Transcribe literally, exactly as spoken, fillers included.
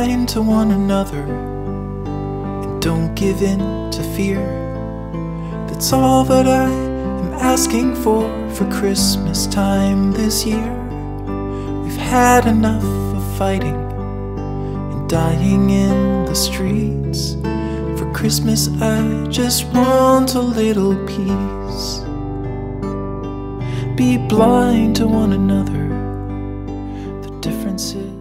kind to one another, and don't give in to fear. That's all that I am asking for for Christmas time this year. We've had enough of fighting and dying in the streets. For Christmas I just want a little peace. Be blind to one another, the differences